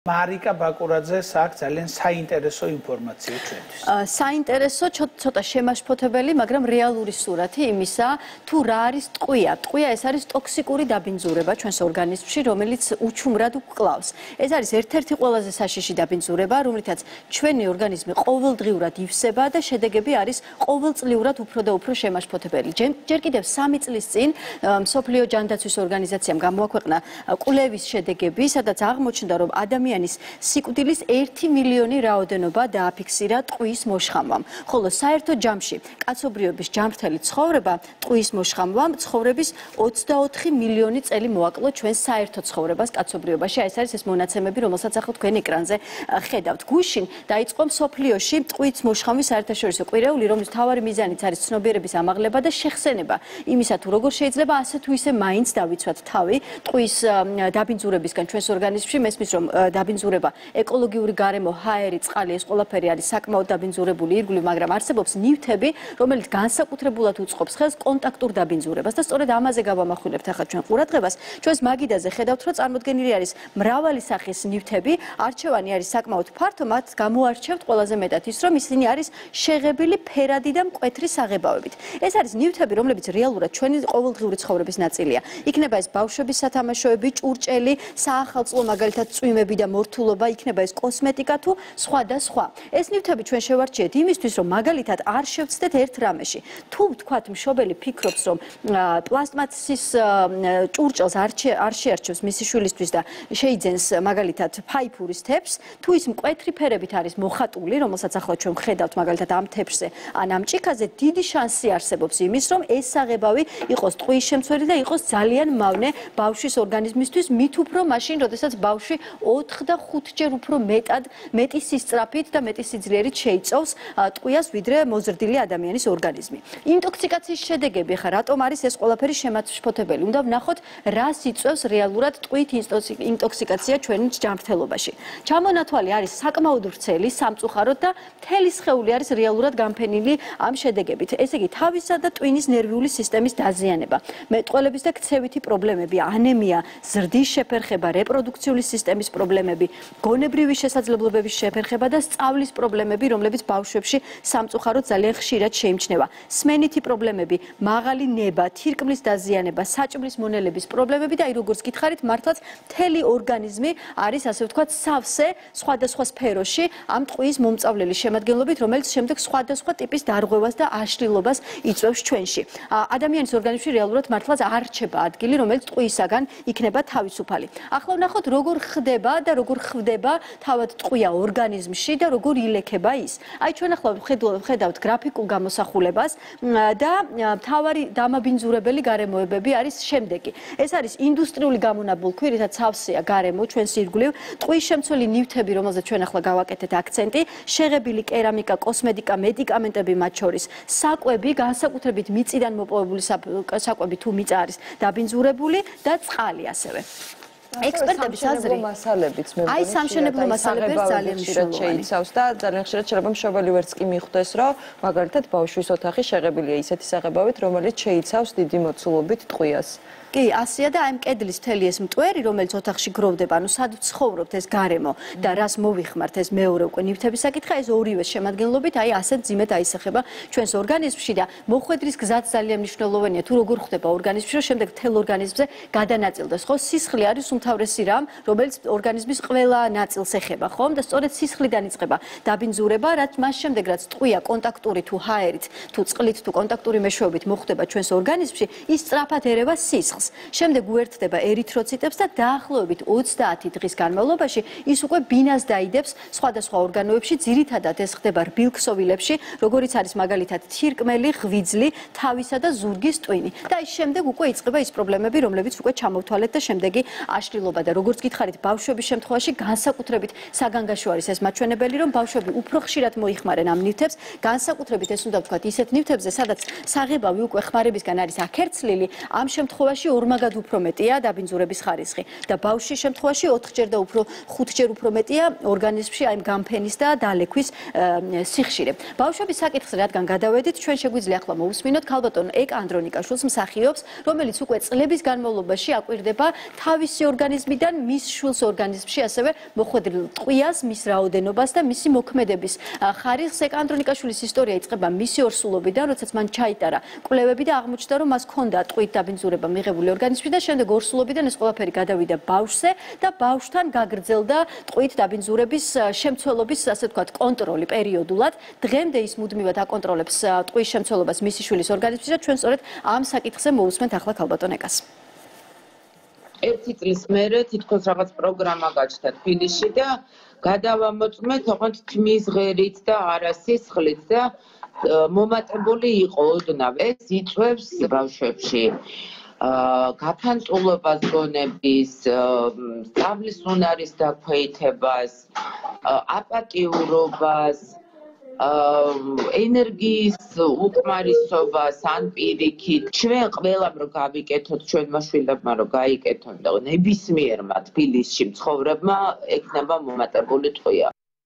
მარიკა ბაკურაძეს აქვს ძალიან საინტერესო ინფორმაცია ჩვენთვის. საინტერესო, ცოტა შემაშფოთებელი, მაგრამ რეალური სურათი იმისა, თუ რა არის ტყვია. ტყვია ეს არის ტოქსიკური დაბინძურება ჩვენს ორგანიზმში, რომელიც უჩუმრად გვკლავს. ეს არის ერთ-ერთი ყველაზე საშიში დაბინძურება, რომლითაც ჩვენი ორგანიზმი ყოველდღიურად ივსება და შედეგები არის ყოველწლიურად უფრო და უფრო შემაშფოთებელი. ჯერ კიდევ 3 წლის წინ მსოფლიო ჯანდაცვის ორგანიზაციამ გამოაქვეყნა კვლევის შედეგები, სადაც აღმოჩნდა, რომ ადამიანის სიკვდილის 1 მილიონი რაოდენობა დააფიქსირა ტყვის მოშხამვამ, ხოლო საერთო ჯამში კაცობრიობის ჯანმრთელი ცხოვრება ტყვის მოშხამვამ ცხოვრების 24 მილიონი წელი მოაკლო ჩვენ საერთო ცხოვრებას კაცობრიობაში. ეს არის ეს მონაცემები, რომელსაც ახლა თქვენ ეკრანზე ხედავთ. გუშინ დაიწყო მსოფლიოში ტყვის მოშხამვის საერთაშორისო კვირეული, რომლის მთავარი მიზანიც არის ცნობიერების ამაღლება და შეხსენება იმისა, თუ როგორ შეიძლება ასე თუ ისე მაინც დავიცვათ თავი ტყვის დაბინძურებისგან ჩვენს ორგანიზმში. მესმის რომ დაბინძურება, ეკოლოგიური გარემო, ჰაერი, წყალი, ეს ყველაფერი არის საკმაოდ დაბინძურებული ირგვლივ, მაგრამ არსებობს ნივთები, რომელიც განსაკუთრებულად უწყობს ხელს კონტაქტურ დაბინძურებას და სწორედ ამაზე გავამახვილებთ ახლა ჩვენ ყურადღებას. ჩვენს მაგიდაზე ხედავთ, რომ წარმოდგენილი არის მრავალი სახის ნივთები, არჩევანი არის საკმაოდ ფართო, მათ გამოარჩევთ ყველაზე მეტად ის, რომ ისინი არის შეღებილი ფერადი და მკვეთრი საღებავებით. ეს არის ნივთები, რომლებიც რეალურად ჩვენი ყოველდღიური ცხოვრების ნაწილია. იქნება ეს ბავშვების სათამაშოები, ჭურჭელი, საახალწლო მაგალითად წვიმები და მორთულობა, იქნება ეს კოსმეტიკა თუ სხვა და სხვა. ეს ნივთები ჩვენ შევარჩიეთ იმისთვის, რომ მაგალითად არ შევცდეთ ერთ რამეში. თუ ვთქვათ, მშობელი ფიქრობს, რომ პლასტმასის ჭურჭელს არ შეარჩევს მისი შვილისთვის და შეიძენს მაგალითად ფაიფურის თეფს, თუ ის მკვეთრი ფერებით არის მოხატული, რომელსაც ახლა ჩვენ ვხედავთ მაგალითად ამ თეფსზე ან ამ ჭიქაზე, დიდი შანსი არსებობს იმის, რომ ეს საღებავი იყოს ტყვის შემცველი და იყოს ძალიან მავნე ბავშვის ორგანიზმისთვის, მით უფრო მაშინ, როდესაც ბავშვი 4 და 5 ჯერ უფრო მეტი სისწრაფით და მეტი სიძლიერით შეიწოვს ტყვიას, ვიდრე მოზრდილი ადამიანის ორგანიზმი. ინტოქსიკაციის შედეგები, ხა რატომ არის ეს ყველაფერი შემაშფოთებელი? უნდა ვნახოთ, რას იწვევს რეალურად ტყვით ინტოქსიკაცია ჩვენ ჯანმრთელობაში. ჩამონათვალი არის საკმაოდ ვრცელი, სამწუხაროდ და მთელი სხეული არის რეალურად განფენილი ამ შედეგებით. ესე იგი, თავისა და ტვინის ნერვიული სისტემის დაზიანება, მეტყველების და ქცევითი პრობლემები, ანემია, ზრდის შეფერხება, რეპროდუქციული სისტემის პრობლემები, გონებრივი შესაძლებლობების შეფერხება და სწავლის პრობლემები, რომლებიც ბავშვებში სამწუხაროდ ძალიან ხშირად შეიმჩნევა. სმენითი პრობლემები, მაღალი ნება, თირკმლის დაზიანება, საჭმლის მონელების პრობლემები და აი როგორც გითხარით, მართლაც მთელი ორგანიზმი არის ასე ვთქვათ სავსე სხვადასხვა სფეროში ამ ტყვის მომწავლელი შემადგენლობით, რომელიც შემდეგ სხვადასხვა ტიპის დარღვევას და აშლილობას იწვევს ჩვენში. ადამიანის ორგანიზმში რეალურად მართლაც არ რჩება ადგილი, რომელიც ტყვიისაგან იქნება თავისუფალი. ახლა ვნახოთ, როგორ ხდება და როგორ ხვდება თავად ტყვია ორგანიზმში და როგორ ილექება ის. აი ჩვენ ახლა ვხედავთ გრაფიკულ გამოსახულებას და მთავარი დამაბინძურებელი გარემოებები არის შემდეგი. ეს არის ინდუსტრიული გამონაბოლქვი, რითაც სავსეა გარემო ჩვენს ირგვლივ, ტყვის შემცველი ნივთები, რომელზეც ჩვენ ახლა გავაკეთეთ აქცენტი, შეღებილი კერამიკა, კოსმეტიკა, მედიკამენტები მათ შორის, საკვები, განსაკუთრებით მიწიდან მოპოვებული საკვები თუ მიწა არის დაბინძურებული და წყალი ასევე. ექსპერტების აზრით, აი სამშენებლო მასალები ძალიან მნიშვნელოვანი შეიცავს და ძალიან ხშირად შეიძლება მშობელი ვერც კი მიხვდეს, რომ მაგალითად ბავშვის ოთახი შეღებილია ისეთი საღებავით, რომელიც შეიცავს დიდი მოცულობით ტყვიას. კი, ასია და აი მკედლის მთელი ეს მტვერი, რომელიც ოთახში გროვდება, ანუ სად ცხოვრობთ ეს გარემო და რას მოვიხმართ ეს მეორე უკვე ნივთების საკითხა, ეს ორივე შემადგენლობით აი ასეთ ძიმედ აისახება ჩვენს ორგანიზმში და მოხვედრის გზაც ძალიან მნიშვნელოვანია, თუ როგორ ხდება ორგანიზმში, რომ შემდეგ მთელ ორგანიზმზე გადანაწილდეს, ხო? სისხლი არის უმთავრესი რამ, რომელიც ორგანიზმის ყველა ნაწილს ეხება, ხომ? და სწორედ სისხლიდან იწყება დაბინძურება, რაც მას შემდეგ რაც ტყვია კონტაქტური თუ ჰაერით, თუ წყლით, თუ კონტაქტური მეშვეობით მოხვდება ჩვენს ორგანიზმში, ის სწრაფად ერევა სისხლს. შემდეგ უერთდება ერითროციტებს და დაახლოებით 30 დღის განმავლობაში ის უკვე ბინას დაიდებს სხვადასხვა ორგანოებში, ძირითადად ეს ხდება რბილ-ქსოვილებში, როგორიც არის მაგალითად თირკმელი, ღვიძლი, თავისა და ზურგის ტვინი. და ის შემდეგ უკვე იწყება ის პრობლემები, რომლებიც უკვე ჩამოვთვალეთ და შემდეგი აშლილობა და როგორც გითხარით, ბავშვების შემთხვევაში განსაკუთრებით საგანგაშო არის ეს მაჩვენებელი, რომ ბავშვები უფრო ხშირად მოიხმარენ ამ ნივთებს, განსაკუთრებით ეს უნდა ვთქვათ ისეთ ნივთებზე, სადაც საღებავი უკვე ხმარებისგან არის აქერცლილი, ამ შემთხვევაში ორმაგად უფრო მეტია დაბინძურების ხარისხი და ბავშვის შემთხვევაში 4-ჯერ და უფრო 5-ჯერ უფრო მეტია ორგანიზმში აი გამფენის და დალექვის სიხშირე. ბავშვების საკითხზე რადგან გადავედით, ჩვენ შეგვიძლია ახლა მოусმინოთ ქალბატონ ეკა ანდრონიკაშვილს, მსახიობს, რომელიც უკვე წლების განმავლობაში აკვირდება თავისი ორგანიზმიდან მის შვილს ორგანიზმში ასევე მოხვედრილ ტყვიას, მის რაოდენობას და მისი მოქმედების ხარისხს. ეკა ანდრონიკაშვილის ისტორია იწყება მისი ორსულობიდან, როდესაც მან ჩაიტარა კვლევები და აღმოჩნდა, რომ მას ჰქონდა ტყვით დაბინძურება მიღებული ორგანიზმში და შემდეგ ორსულობიდან ეს ყველაფერი გადავიდა ბავშვზე და ბავშვთან გაგრძელდა ტყვით დაბინძურების შემცველობის, ასე ვთქვათ, კონტროლი პერიოდულად. დღემდე ის მუდმივად აკონტროლებს ტყვის შემცველობას მისი შვილის ორგანიზმში და ჩვენ სწორედ ამ საკითხზე მოусმენთ ახლა ქალბატონ ეკას. ერთი წლის მერე თითქოს რაღაც პროგრამა გაჩნდა თბილისში და გადავამოწმეთ ოღონდ თმის ღერით და არასისხლით და მომატებული იყო ოდნავ. ეს იწვევს ბავშვებში გაფანტულობას გონების, სწავლის უნარის დაქვეითებას, აპატიურობას, ენერგიის უკმარისობას ან პირიქით. ჩვენ ყველამ რომ გავიკეთოთ, ჩვენმა შვილებმა რომ გაიკეთონ და ნებისმიერმა თბილისში მცხოვრებმა ექნება მომატებული ტყვია.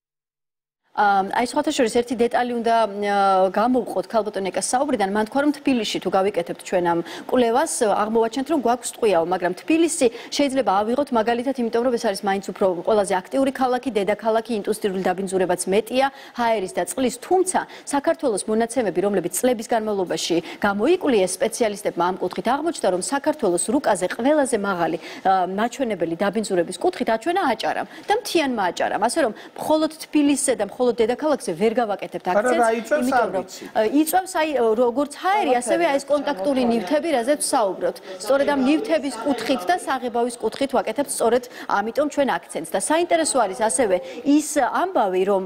აი სხვათა შორის ერთი დეტალი უნდა გამოვყოთ ქალბატონ ეკას საუბრიდან, მან თქვა რომ თბილისში თუ გავიკეთებთ ჩვენ ამ კვლევას, აღმოვაჩენთ რომ გვაქვს ტყვიაო, მაგრამ თბილისი შეიძლება ავიღოთ მაგალითად, იმიტომ რომ ეს არის მაინც უფრო ყველაზე აქტიური ქალაქი, დედაქალაქი, ინდუსტრიული დაბინძურებაც მეტია, ჰაერის და წყლის, თუმცა საქართველოს მონაცემები, რომლებიც წლების განმავლობაში გამოიკვლია სპეციალისტებმა ამ კუთხით, აღმოჩნდა რომ საქართველოს რუკაზე ყველაზე მაღალი მაჩვენებელი დაბინძურების კუთხით აჩვენა აჭარამ და მთიანმა აჭარამ, ასე რომ მხოლოდ თბილისზე და მხოლოდ დედაქალაქზე ვერ გავაკეთებთ აქცენტს, იმიტომ რომ იწვევს აი როგორც ჰაერი, ასევე აი ეს კონტაქტური ნივთები, რაზეც ვსაუბრობთ. სწორედ ამ ნივთების კუთხით და საღებავის კუთხით ვაკეთებთ სწორედ ამიტომ ჩვენ აქცენტს და საინტერესო არის ასევე ის ამბავი, რომ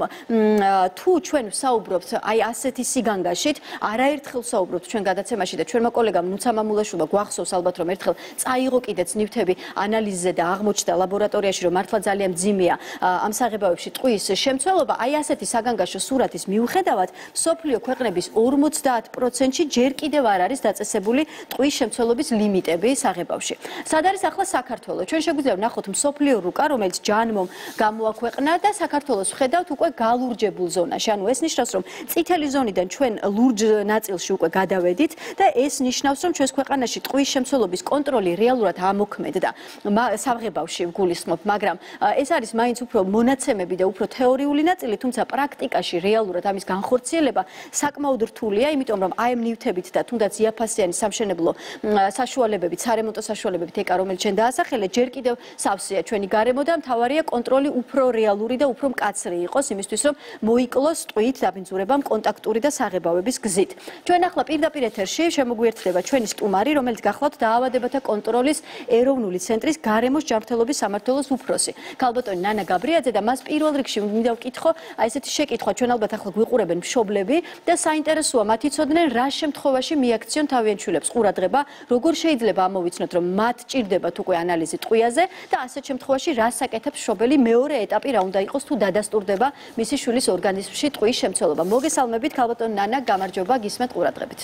თუ ჩვენ ვსაუბრობთ აი ასეთი სიგანგაშით, არაერთხელ ვსაუბრობთ ჩვენ გადაცემაში და ჩვენმა კოლეგამ ნუცა მამულაშვილმა გვახსოვს ალბათ რომ ერთხელ წაიღო კიდეც ნივთები ანალიზზე და აღმოჩნდა ლაბორატორიაში რომ მართლა ძალიან მძიმეა ამ საღებავებში ტყვის შემცველობა, აი ასეთი საგანგაშო სურათის მიუხედავად, მსოფლიო ქვეყნების 50%-ში ჯერ კიდევ არ არის დაწესებული ტყვის შემცველობის ლიმიტები საღებავში. სად არის ახლა საქართველო? ჩვენ შეგვიძლია ვნახოთ მსოფლიო რუკა, რომელიც ჯანმომ გამოაქვეყნა და საქართველოს ვხედავთ უკვე გალურჯებულ ზონაში. ანუ ეს ნიშნავს, რომ წითელი ზონიდან ჩვენ ლურჯ ნაწილში უკვე გადავედით და ეს ნიშნავს, რომ ჩვენს ქვეყანაში ტყვის შემცველობის კონტროლი რეალურად ამოქმედდა საღებავში ვგულისხმობ, მაგრამ ეს არის მაინც უფრო მონაცემები და უფრო თეორიული ნაწილი, თუმცა პრაქტიკაში რეალურად ამის განხორციელება საკმაოდ რთულია, იმიტომ რომ აი ამ ნივთებით და თუნდაც იაფასიანი სამშენებლო საშუალებებით, სარემონტო საშუალებებით ეკა, რომელიც ჩვენ დაასახელეთ, ჯერ კიდევ სავსეა ჩვენი გარემო და მთავარია კონტროლი უფრო რეალური და უფრო მკაცრი იყოს იმისთვის, რომ მოიკლოს ტყვით დაბინძურებამ კონტაქტური და საღებავების გზით. ჩვენ ახლა პირდაპირ ეთერში შემოგვიერთდება ჩვენი სტუმარი, რომელიც გახლავთ დაავადებათა კონტროლის ეროვნული ცენტრის გარემოს ჯანმრთელობის სამმართველოს უფროსი. ქალბატონი ნანა გაბრიაძე და მას პირველ რიგში მინდა ვკითხო აი ესეთი შეკითხვა, ჩვენ ალბათ ახლა გვიყურებენ მშობლები და საინტერესოა მათ იცოდნენ რა შემთხვევაში მიაქციონ თავიანთ შვილებს ყურადღება, როგორ შეიძლება ამოვიცნოთ რომ მათ ჭირდებათ უკვე ანალიზი ტყვიაზე და ასეთ შემთხვევაში რას აკეთებს მშობელი, მეორე ეტაპი რა უნდა იყოს თუ დადასტურდება მისი შვილის ორგანიზმში ტყვის შემცველობა. მოგესალმებით ქალბატონ ნანა, გამარჯობა, გისმენთ ყურადღებით.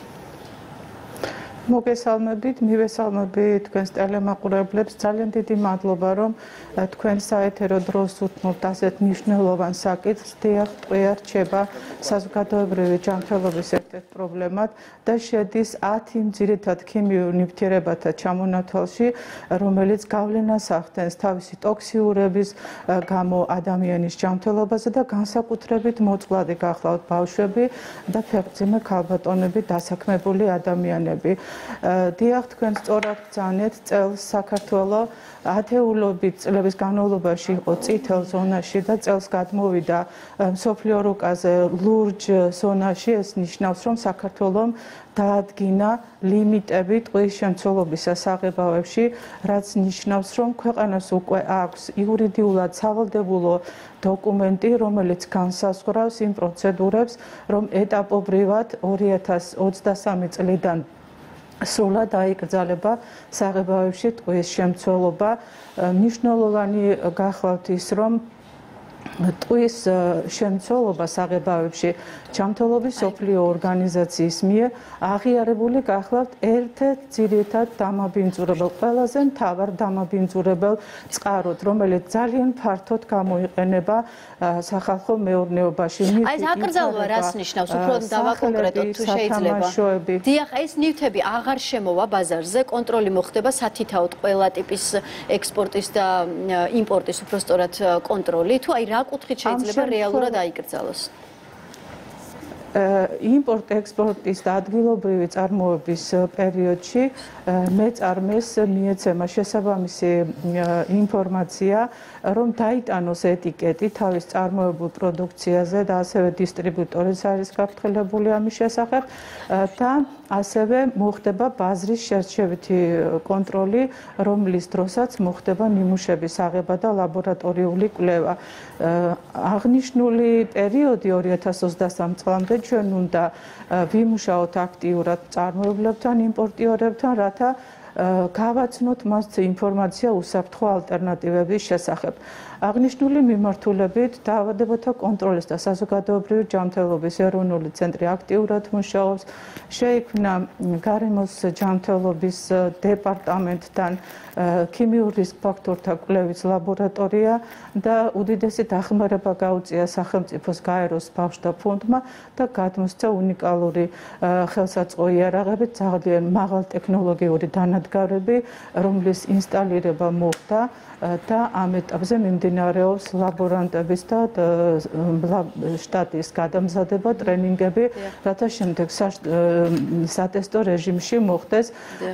მოგესალმებით, მივესალმებით თქვენს ტელემაყურებლებს. ძალიან დიდი მადლობა, რომ თქვენ საეთერო დროს უთმობთ ასეთ მნიშვნელოვან საკითხს. დიახ, ტყვია რჩება საზოგადოებრივი ჯანმრთელობის ერთ-ერთ პრობლემად და შედის 10 ძირითად ქიმიურ ნივთიერებათა ჩამონათვალში, რომელიც გავლენას ახდენს თავისი ტოქსიურების გამო ადამიანის ჯანმრთელობაზე და განსაკუთრებით მოწყვლადი გახლავთ ბავშვები და ფეხმძიმე ქალბატონები, დასაქმებული ადამიანები. დიახ, თქვენ სწორად ბრძანეთ, წელს საქართველო ათეულობით წლების განმავლობაში იყო წითელ ზონაში და წელს გადმოვიდა მსოფლიო რუკაზე ლურჯ ზონაში. ეს ნიშნავს, რომ საქართველომ დაადგინა ლიმიტები ტყვის შემცველობისა საღებავებში, რაც ნიშნავს, რომ ქვეყანას უკვე აქვს იურიდიულად სავალდებულო დოკუმენტი, რომელიც განსაზღვრავს იმ პროცედურებს, რომ ეტაპობრივად 2023 წლიდან სრულად აიკრძალება საღებავებში ტყვის შემცველობა. მნიშვნელოვანი გახლავთ ის, რომ ტყვის შემცველობა საღებავებში ჯანმრთელობის მსოფლიო ორგანიზაციის მიერ აღიარებული გახლავთ ერთ-ერთ ძირითად დამაბინძურებელ, ყველაზე მთავარ დამაბინძურებელ წყაროდ, რომელიც ძალიან ფართოდ გამოიყენება სახალხო მეურნეობაში. აი ეს აკრძალვა რას ნიშნავს? უფრო დავაკონკრეტოთ თუ შეიძლება. დიახ, ეს ნივთები აღარ შემოვა ბაზარზე, კონტროლი მოხდება სათითაოდ ყველა ტიპის ექსპორტის და იმპორტის უпростоრად კონტროლი. თუ აი რა კუთხით შეიძლება რეალურად აიკრძალოს? იმპორტ-ექსპორტის და ადგილობრივი წარმოების პერიოდში მეწარმეს მიეცემა შესაბამისი ინფორმაცია, რომ დაიტანოს ეტიკეტი თავის წარმოებულ პროდუქციაზე და ასევე დისტრიბუტორიც არის გაფრთხილებული ამის შესახებ და ასევე მოხდება ბაზრის შერჩევითი კონტროლი, რომლის დროსაც მოხდება ნიმუშების აღება და ლაბორატორიული კვლევა. აღნიშნული პერიოდი 2023 წლამდე ჩვენ უნდა ვიმუშაოთ აქტიურად მწარმოებლებთან, იმპორტიორებთან, რათა გავაცნოთ მას ინფორმაცია უსაფრთხო ალტერნატივების შესახებ. აღნიშნული მიმართულებით დაავადებათა კონტროლის და საზოგადოებრივი ჯანმრთელობის ეროვნული ცენტრი აქტიურად მუშაობს. შეიქმნა გარემოს ჯანმრთელობის დეპარტამენტთან ქიმიურ რისკ ფაქტორთა კვლევის ლაბორატორია და უდიდესი დახმარება გაუწია სახელმწიფოს გაეროს ბავშვთა ფონდმა და გადმოსცა უნიკალური ხელსაწყო იარაღებით ძალიან მაღალ ტექნოლოგიური დანადგარები, რომლის ინსტალირება მოხდა და ამ ეტაპზე მიმდინარეობს ლაბორანტების და შტატის გადამზადება, ტრენინგები, რათა შემდეგ სატესტო რეჟიმში მოხდეს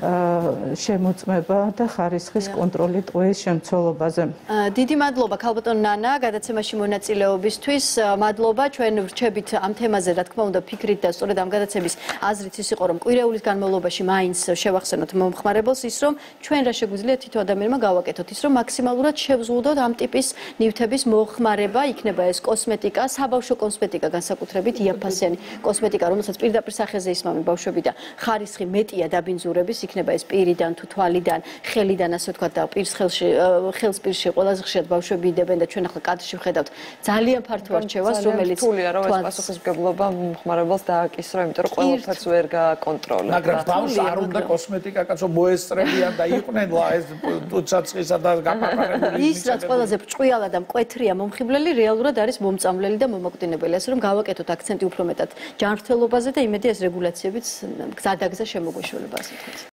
შემოწმება და ხარისხის კონტროლი ტყვის შემცველობაზე. დიდი მადლობა ქალბატონ ნანა გადაცემაში მონაწილეობისთვის. მადლობა ჩვენ ვრჩებით ამ თემაზე, რა თქმა უნდა, ფიქრით და სწორედ ამ გადაცემის აზრით ის იყო, რომ კვირეულის განმავლობაში მაინც შევახსენოთ მომხმარებელს ის, რომ ჩვენ რა შეგვიძლია თითო ადამიანმა გავაკეთოთ ის, რომ მაქსიმალურად შევზღუდოთ ამ ტიპის ნივთების მოხმარება, იქნება ეს კოსმეტიკა, საბავშვო კოსმეტიკა განსაკუთრებით იაფასიანი კოსმეტიკა, რომელსაც პირდაპირ სახეზე ისმამენ ბავშვები და ხარისხი მეტია დაბინძურების, იქნება ეს პირიდან თუ თვალიდან, ხელიდან, ასე ვთქვათ და ხელს პირში ყველაზე ხშირად ბავშვები იდებენ და ჩვენ ახლა კადრში ვხედავთ ძალიან ფართო არჩევას, რომელიც თულია რომ ეს პასუხისმგებლობა მომხმარებელს დააკისრო, იმიტომ რომ ყველაფერს ვერ გაკონტროლებს. მაგრამ ბავშვს არ უნდა კოსმეტიკა, კაცო მოესწრებიან და იყვნენ ეს თუცაცხისა და გაფაფარებული ის რაც ყველაზე ბრჭყვიალა და მკვეთრია მომხიბლელი რეალურად არის მომწამლელი და მომაკვდინებელი, ასე რომ გავაკეთოთ აქცენტი უფრო მეტად ჯანმრთელობაზე და იმედი ეს რეგულაციებიც გზადაგზა შემოგვეშველება, ასე ვთქვათ.